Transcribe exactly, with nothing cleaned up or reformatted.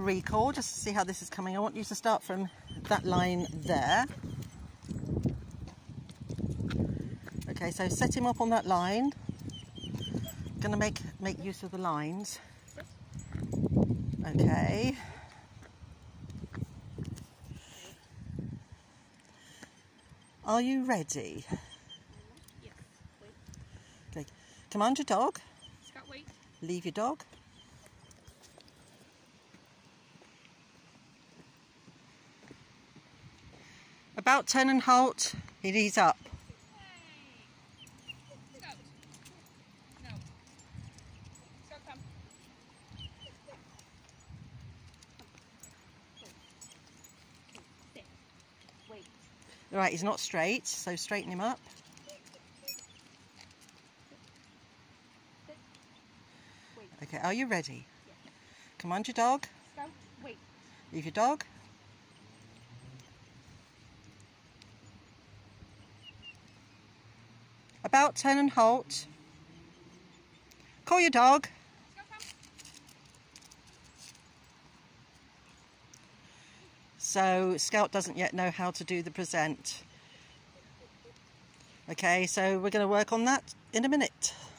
recall just to see how this is coming. I want you to start from that line there. Okay, so set him up on that line. I'm going to make, make use of the lines. Okay. Are you ready? Yes. Wait. Okay. Command your dog. Scout, wait. Leave your dog. About turn and halt. It ease up. Hey. Scout. No. Scout, come. Sit. Wait. Right, he's not straight, so straighten him up. Okay, are you ready? Yes. Command your dog. Scout, wait. Leave your dog. About turn and halt. Call your dog. Scout, come. So Scout doesn't yet know how to do the present. Okay, so we're going to work on that in a minute.